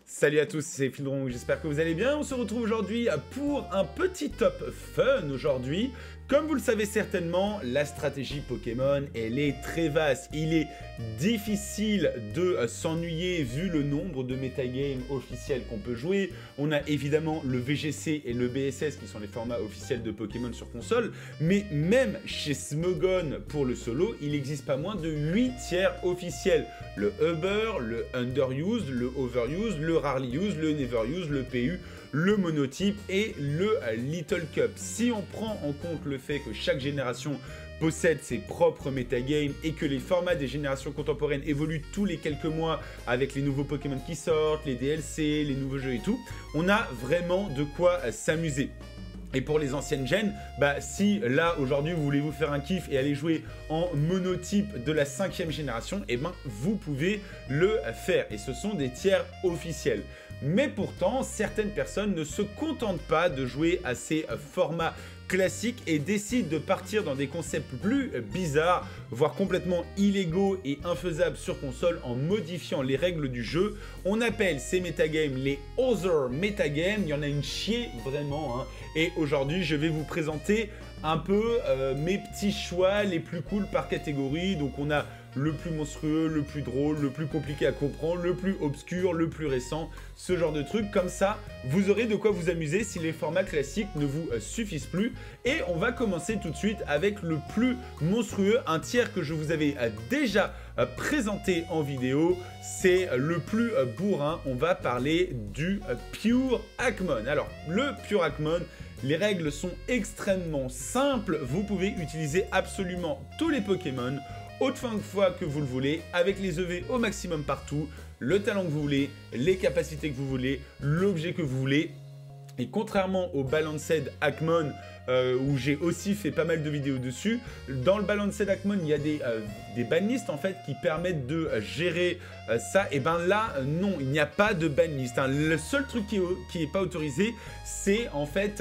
Salut à tous, c'est Fildron, j'espère que vous allez bien. On se retrouve aujourd'hui pour un petit top fun aujourd'hui. Comme vous le savez certainement, la stratégie Pokémon, elle est très vaste. Il est difficile de s'ennuyer vu le nombre de metagames officiels qu'on peut jouer. On a évidemment le VGC et le BSS qui sont les formats officiels de Pokémon sur console. Mais même chez Smogon pour le solo, il n'existe pas moins de 8 tiers officiels. Le Uber, le Underused, le Overused, le Rarely Used, le Never Used, le PU, le Monotype et le Little Cup. Si on prend en compte le fait que chaque génération possède ses propres metagames et que les formats des générations contemporaines évoluent tous les quelques mois avec les nouveaux Pokémon qui sortent, les DLC, les nouveaux jeux et tout, on a vraiment de quoi s'amuser. Et pour les anciennes gens, si là aujourd'hui vous voulez vous faire un kiff et aller jouer en monotype de la 5e génération, vous pouvez le faire. Et ce sont des tiers officiels. Mais pourtant, certaines personnes ne se contentent pas de jouer à ces formats classiques et décident de partir dans des concepts plus bizarres, voire complètement illégaux et infaisables sur console en modifiant les règles du jeu. On appelle ces metagames les Other Metagames, il y en a une chier vraiment, hein. Et aujourd'hui je vais vous présenter un peu mes petits choix les plus cool par catégorie. Donc on a le plus monstrueux, le plus drôle, le plus compliqué à comprendre, le plus obscur, le plus récent, ce genre de trucs. Comme ça, vous aurez de quoi vous amuser si les formats classiques ne vous suffisent plus. Et on va commencer tout de suite avec le plus monstrueux, un tiers que je vous avais déjà présenté en vidéo. C'est le plus bourrin. On va parler du Pure Akmon. Alors, le Pure Akmon, les règles sont extrêmement simples. Vous pouvez utiliser absolument tous les Pokémon autant de fois que vous le voulez, avec les EV au maximum partout, le talent que vous voulez, les capacités que vous voulez, l'objet que vous voulez. Et contrairement au Balanced Akmon, où j'ai aussi fait pas mal de vidéos dessus, dans le Balanced Akmon, il y a des banlistes en fait qui permettent de gérer ça. Et là, non, il n'y a pas de banlist, hein. Le seul truc qui est pas autorisé, c'est en fait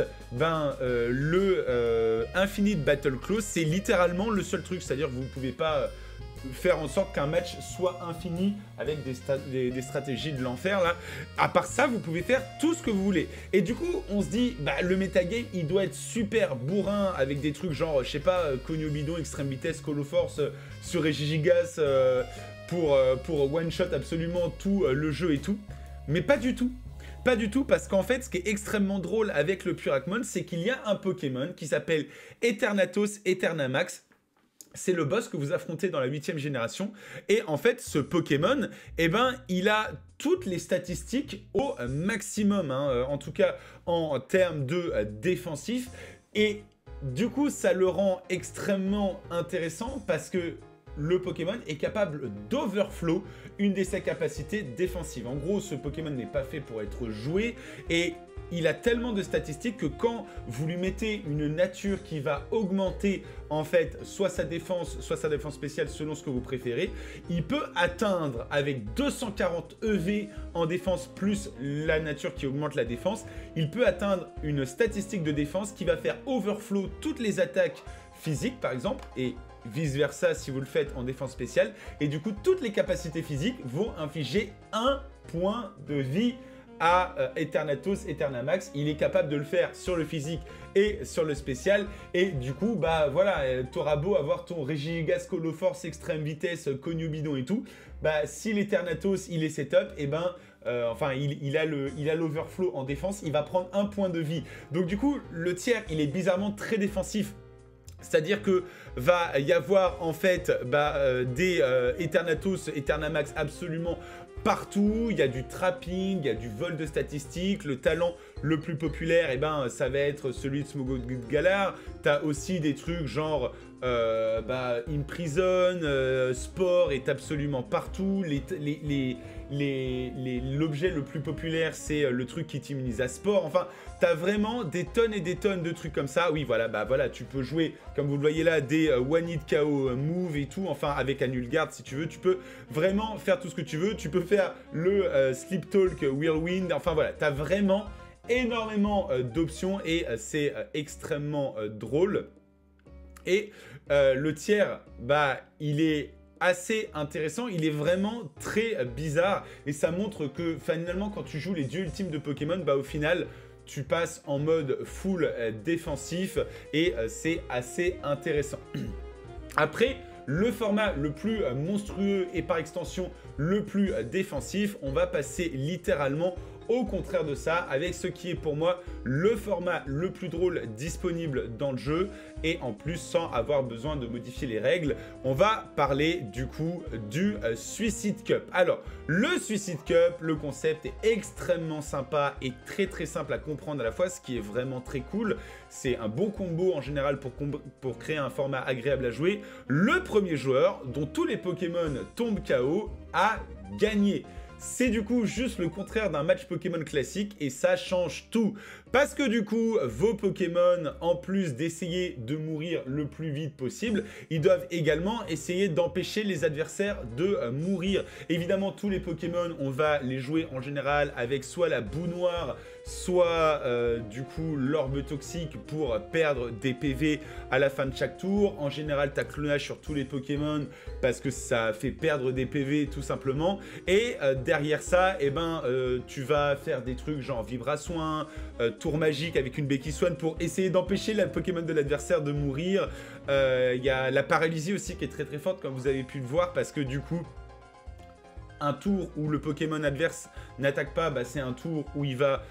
le Infinite Battle Clause. C'est littéralement le seul truc, c'est-à-dire que vous ne pouvez pas faire en sorte qu'un match soit infini avec des stratégies de l'enfer là. À part ça, vous pouvez faire tout ce que vous voulez. Et du coup, on se dit, le metagame, il doit être super bourrin avec des trucs genre, je sais pas, Cogno Bidon, Extreme Vitesse, Call of Force sur Regigigas pour one-shot absolument tout le jeu et tout. Mais pas du tout. Pas du tout, parce qu'en fait, ce qui est extrêmement drôle avec le Pure Akmon, c'est qu'il y a un Pokémon qui s'appelle Eternatus Eternamax. C'est le boss que vous affrontez dans la 8e génération. Et en fait, ce Pokémon, il a toutes les statistiques au maximum, hein, en tout cas en termes de défensif. Et du coup, ça le rend extrêmement intéressant parce que le Pokémon est capable d'overflow une de ses capacités défensives. En gros, ce Pokémon n'est pas fait pour être joué et il a tellement de statistiques que quand vous lui mettez une nature qui va augmenter en fait soit sa défense spéciale selon ce que vous préférez, il peut atteindre avec 240 EV en défense plus la nature qui augmente la défense, il peut atteindre une statistique de défense qui va faire overflow toutes les attaques physiques par exemple et vice versa si vous le faites en défense spéciale, et du coup toutes les capacités physiques vont infliger 1 point de vie à Eternatus Eternamax. Il est capable de le faire sur le physique et sur le spécial, et du coup voilà, t'auras beau avoir ton Regigigas, Call of Force, Extreme Vitesse, Cogno Bidon et tout, si l'Eternatus il est setup, il a l'overflow en défense, il va prendre 1 point de vie. Donc du coup le tiers il est bizarrement très défensif. C'est-à-dire que va y avoir en fait des Eternatus Eternamax absolument partout. Il y a du trapping, il y a du vol de statistiques. Le talent le plus populaire, ça va être celui de Smogon Galar. T'as aussi des trucs genre Imprison, Sport est absolument partout. L'objet le plus populaire, c'est le truc qui t'immunise à Sport. Enfin, t'as vraiment des tonnes et des tonnes de trucs comme ça. Oui, voilà, tu peux jouer, comme vous le voyez là, des One Hit KO Move et tout. Enfin, avec Anulgard, si tu veux, tu peux vraiment faire tout ce que tu veux. Tu peux faire le Sleep Talk Whirlwind. Enfin, voilà, t'as vraiment énormément d'options et c'est extrêmement drôle. Et le tiers, il est assez intéressant, il est vraiment très bizarre et ça montre que finalement quand tu joues les dieux ultimes de Pokémon, bah au final tu passes en mode full défensif et c'est assez intéressant. Après, le format le plus monstrueux et par extension le plus défensif, on va passer littéralement au contraire de ça, avec ce qui est pour moi le format le plus drôle disponible dans le jeu, et en plus sans avoir besoin de modifier les règles. On va parler du coup du Suicide Cup. Alors, le Suicide Cup, le concept est extrêmement sympa et très très simple à comprendre à la fois, ce qui est vraiment très cool. C'est un bon combo en général pour créer un format agréable à jouer. Le premier joueur, dont tous les Pokémon tombent KO, a gagné. C'est du coup juste le contraire d'un match Pokémon classique et ça change tout. Parce que du coup, vos Pokémon, en plus d'essayer de mourir le plus vite possible, ils doivent également essayer d'empêcher les adversaires de mourir. Évidemment, tous les Pokémon, on va les jouer en général avec soit la boue noire, soit du coup l'orbe toxique pour perdre des PV à la fin de chaque tour. En général, tu as clonage sur tous les Pokémon parce que ça fait perdre des PV tout simplement. Et derrière ça, eh ben, tu vas faire des trucs genre Vibra-Soin, tour magique avec une béquille soigne pour essayer d'empêcher la Pokémon de l'adversaire de mourir. Il y a la paralysie aussi qui est très très forte comme vous avez pu le voir parce que du coup, un tour où le Pokémon adverse n'attaque pas, bah, c'est un tour où il va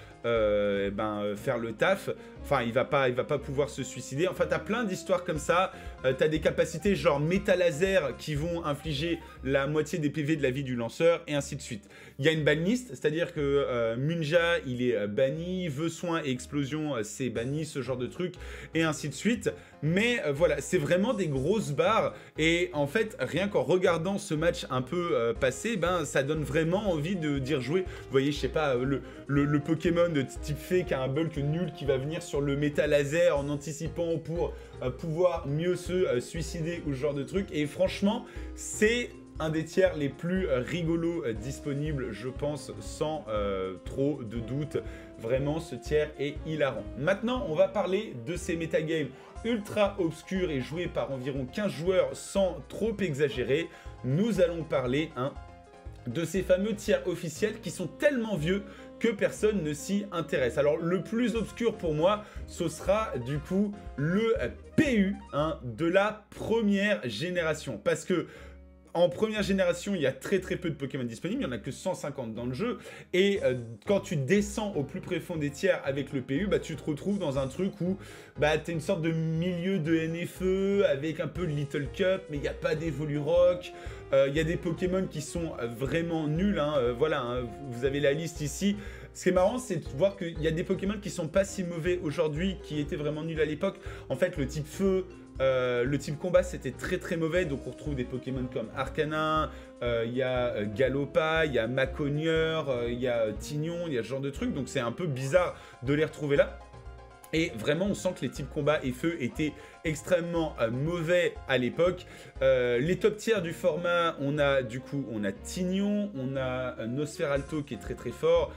faire le taf. Enfin, il va pas pouvoir se suicider. Enfin, t'as plein d'histoires comme ça. T'as des capacités genre méta laser qui vont infliger la moitié des PV de la vie du lanceur et ainsi de suite. Il y a une ban list, c'est-à-dire que Munja, il est banni, Vœu Soin et Explosion, c'est banni, ce genre de truc, et ainsi de suite. Mais voilà, c'est vraiment des grosses barres. Et en fait, rien qu'en regardant ce match un peu passer, ben, ça donne vraiment envie d'y rejouer. Vous voyez, je sais pas, le Pokémon de type fée qui a un bulk nul qui va venir sur le méta laser en anticipant pour pouvoir mieux se suicider ou ce genre de truc. Et franchement, c'est un des tiers les plus rigolos disponibles, je pense, sans trop de doute. Vraiment, ce tiers est hilarant. Maintenant, on va parler de ces métagames ultra obscurs et joués par environ 15 joueurs sans trop exagérer. Nous allons parler de ces fameux tiers officiels qui sont tellement vieux que personne ne s'y intéresse. Alors, le plus obscur pour moi, ce sera du coup le PU de la première génération. Parce que en première génération, il y a très très peu de Pokémon disponibles, il n'y en a que 150 dans le jeu, et quand tu descends au plus profond des tiers avec le PU, bah, tu te retrouves dans un truc où bah, tu as une sorte de milieu de NFE avec un peu de Little Cup, mais il n'y a pas d'Evolurock, il y a des Pokémon qui sont vraiment nuls, voilà, vous avez la liste ici. Ce qui est marrant, c'est de voir qu'il y a des Pokémon qui sont pas si mauvais aujourd'hui, qui étaient vraiment nuls à l'époque. En fait, le type feu, le type combat, c'était très très mauvais. Donc on retrouve des Pokémon comme Arcanin, il y a Galopa, il y a Maconieur, il y a Tignon, il y a ce genre de trucs. Donc c'est un peu bizarre de les retrouver là. Et vraiment, on sent que les types combat et feu étaient extrêmement mauvais à l'époque. Les top tiers du format, on a Tignon, on a Nosferalto qui est très très fort.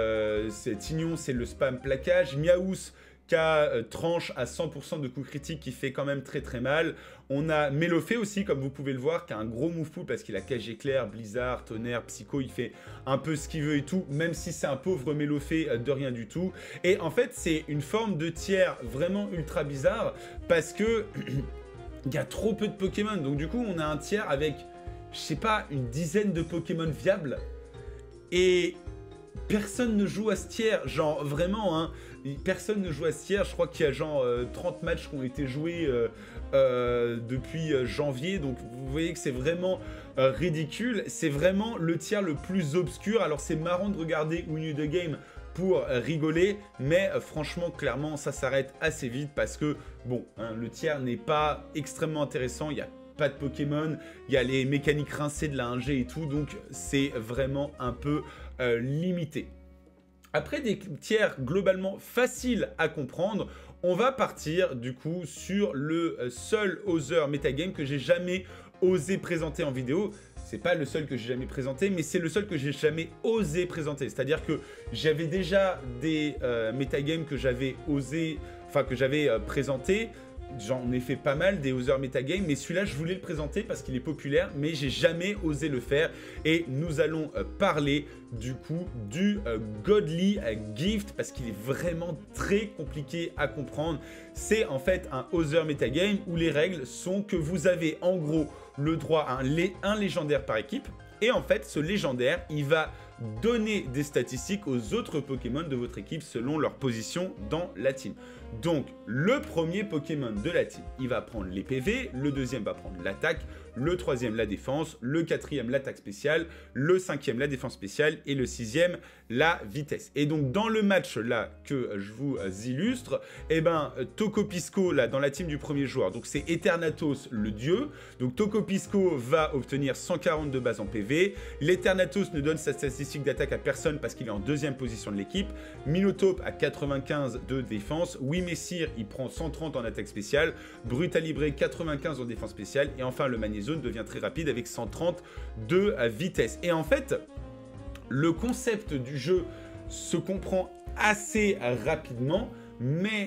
Tignon, c'est le spam plaquage. Miaous, qui a tranche à 100% de coups critiques qui fait quand même très très mal. On a Melofé aussi, comme vous pouvez le voir, qui a un gros move pool parce qu'il a cage éclair, blizzard, tonnerre, psycho, il fait un peu ce qu'il veut et tout, même si c'est un pauvre Melofé de rien du tout. Et en fait, c'est une forme de tiers vraiment ultra bizarre parce que il y a trop peu de Pokémon. Donc du coup, on a un tiers avec, je sais pas, une dizaine de Pokémon viables. Et personne ne joue à ce tiers, genre vraiment, personne ne joue à ce tiers. Je crois qu'il y a genre 30 matchs qui ont été joués depuis janvier, donc vous voyez que c'est vraiment ridicule. C'est vraiment le tiers le plus obscur. Alors c'est marrant de regarder Win You The Game pour rigoler, mais franchement, clairement, ça s'arrête assez vite parce que, bon, le tiers n'est pas extrêmement intéressant, il y a pas de Pokémon, il y a les mécaniques rincées de la 1G et tout, donc c'est vraiment un peu limité. Après des tiers globalement faciles à comprendre, on va partir du coup sur le seul Other metagame que j'ai jamais osé présenter en vidéo. C'est pas le seul que j'ai jamais présenté, mais c'est le seul que j'ai jamais osé présenter. C'est-à-dire que j'avais déjà des metagames que j'avais osé, enfin que j'avais présenté. j'en ai fait pas mal des Other Metagame, mais celui-là, je voulais le présenter parce qu'il est populaire, mais j'ai jamais osé le faire. Et nous allons parler du coup du Godly Gift parce qu'il est vraiment très compliqué à comprendre. C'est en fait un Other Metagame où les règles sont que vous avez en gros le droit à un légendaire par équipe. Et en fait, ce légendaire, il va donner des statistiques aux autres Pokémon de votre équipe selon leur position dans la team. Donc, le premier Pokémon de la team, il va prendre les PV, le deuxième va prendre l'attaque, le troisième la défense, le quatrième l'attaque spéciale, le cinquième la défense spéciale et le sixième la vitesse. Et donc dans le match là que je vous illustre, eh ben Tocopisco là dans la team du premier joueur, donc c'est Eternatus le dieu, donc Tocopisco va obtenir 140 de base en PV, l'Eternatus ne donne sa statistique d'attaque à personne parce qu'il est en deuxième position de l'équipe, Minotaupe à 95 de défense, Wimessir il prend 130 en attaque spéciale, Brutalibré 95 en défense spéciale et enfin le Magnézone devient très rapide avec 130 de vitesse. Et en fait, le concept du jeu se comprend assez rapidement, mais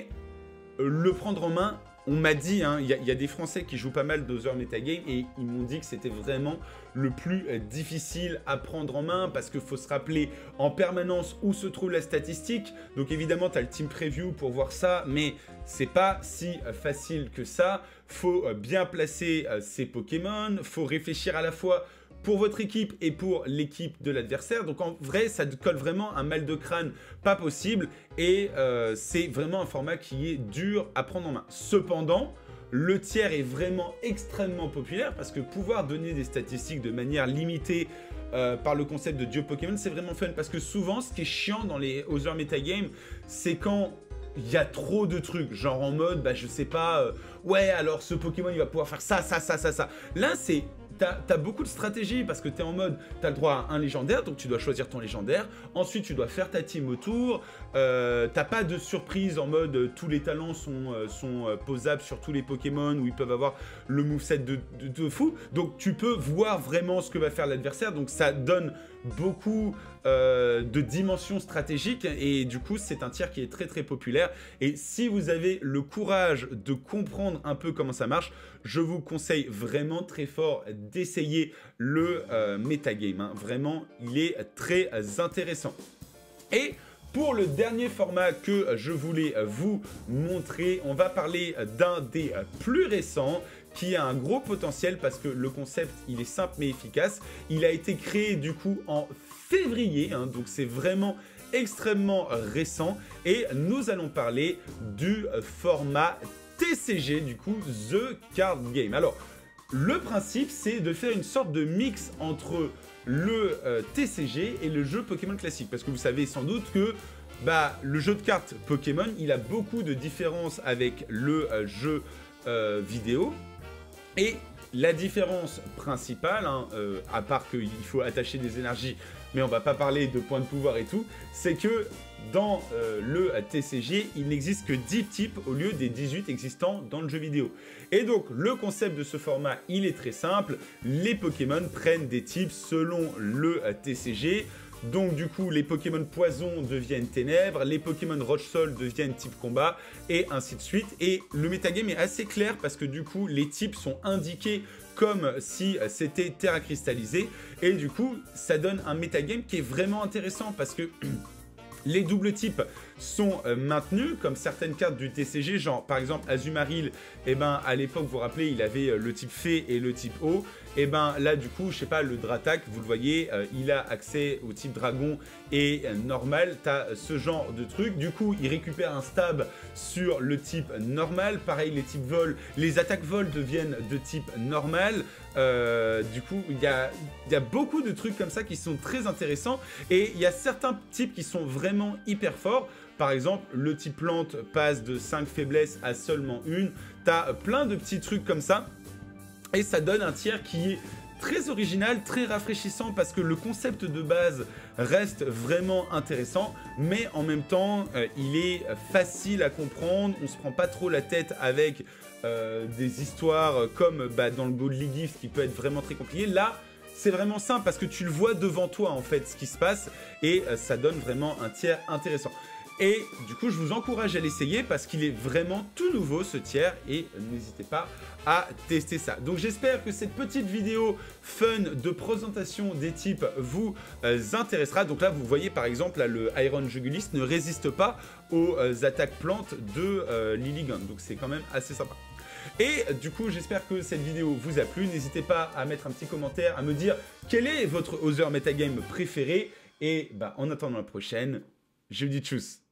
le prendre en main, on m'a dit, il y a des Français qui jouent pas mal d'Other Metagame et ils m'ont dit que c'était vraiment le plus difficile à prendre en main parce qu'il faut se rappeler en permanence où se trouve la statistique. Donc évidemment, tu as le team preview pour voir ça, mais c'est pas si facile que ça. Faut bien placer ses Pokémon, faut réfléchir à la fois pour votre équipe et pour l'équipe de l'adversaire. Donc en vrai, ça te colle vraiment un mal de crâne pas possible et c'est vraiment un format qui est dur à prendre en main. Cependant, le tiers est vraiment extrêmement populaire parce que pouvoir donner des statistiques de manière limitée par le concept de dieu Pokémon, c'est vraiment fun parce que souvent, ce qui est chiant dans les Other Metagame, c'est quand il y a trop de trucs, genre en mode, bah je sais pas, ouais alors ce Pokémon il va pouvoir faire ça, ça, ça, ça, ça. Là c'est... T'as beaucoup de stratégies parce que t'es en mode, t'as le droit à un légendaire, donc tu dois choisir ton légendaire. Ensuite, tu dois faire ta team autour. T'as pas de surprise en mode tous les talents sont posables sur tous les Pokémon où ils peuvent avoir le moveset de fou. Donc tu peux voir vraiment ce que va faire l'adversaire. Donc ça donne beaucoup de dimensions stratégiques et du coup c'est un tiers qui est très très populaire. Et si vous avez le courage de comprendre un peu comment ça marche, je vous conseille vraiment très fort d'essayer le metagame, hein. Vraiment, il est très intéressant. Et pour le dernier format que je voulais vous montrer, on va parler d'un des plus récents qui a un gros potentiel parce que le concept, il est simple mais efficace. Il a été créé du coup en février, hein, donc c'est vraiment extrêmement récent. Et nous allons parler du format TCG, du coup, The Card Game. Alors, le principe, c'est de faire une sorte de mix entre le TCG et le jeu Pokémon classique. Parce que vous savez sans doute que le jeu de cartes Pokémon, il a beaucoup de différences avec le jeu vidéo. Et la différence principale, hein, à part qu'il faut attacher des énergies, mais on va pas parler de points de pouvoir et tout, c'est que dans le TCG, il n'existe que 10 types au lieu des 18 existants dans le jeu vidéo. Et donc, le concept de ce format, il est très simple. Les Pokémon prennent des types selon le TCG. Donc du coup, les Pokémon Poison deviennent Ténèbres, les Pokémon Roche-Sol deviennent type Combat, et ainsi de suite. Et le metagame est assez clair parce que du coup, les types sont indiqués comme si c'était Terra cristallisée. Et du coup, ça donne un metagame qui est vraiment intéressant parce que les doubles types sont maintenus, comme certaines cartes du TCG, genre par exemple Azumarill, à l'époque, vous vous rappelez, il avait le type Fée et le type Eau. Là, du coup, je sais pas, le Dratak, vous le voyez, il a accès au type Dragon et normal. Tu as ce genre de truc. Du coup, il récupère un stab sur le type normal. Pareil, les types vol, les attaques vol deviennent de type normal. Du coup, il y a beaucoup de trucs comme ça qui sont très intéressants. Et il y a certains types qui sont vraiment hyper forts. Par exemple, le type plante passe de 5 faiblesses à seulement une. Tu as plein de petits trucs comme ça. Et ça donne un tiers qui est très original, très rafraîchissant parce que le concept de base reste vraiment intéressant, mais en même temps, il est facile à comprendre. On se prend pas trop la tête avec des histoires comme dans le Godly Gift qui peut être vraiment très compliqué. Là, c'est vraiment simple parce que tu le vois devant toi en fait ce qui se passe et ça donne vraiment un tiers intéressant. Et du coup, je vous encourage à l'essayer parce qu'il est vraiment tout nouveau ce tiers et n'hésitez pas à tester ça. Donc j'espère que cette petite vidéo fun de présentation des types vous intéressera. Donc là, vous voyez par exemple, là, le Iron Juguliste ne résiste pas aux attaques plantes de Lilligant. Donc c'est quand même assez sympa. Et du coup, j'espère que cette vidéo vous a plu. N'hésitez pas à mettre un petit commentaire, à me dire quel est votre Other Metagame préféré. Et bah, en attendant la prochaine, je vous dis tchuss.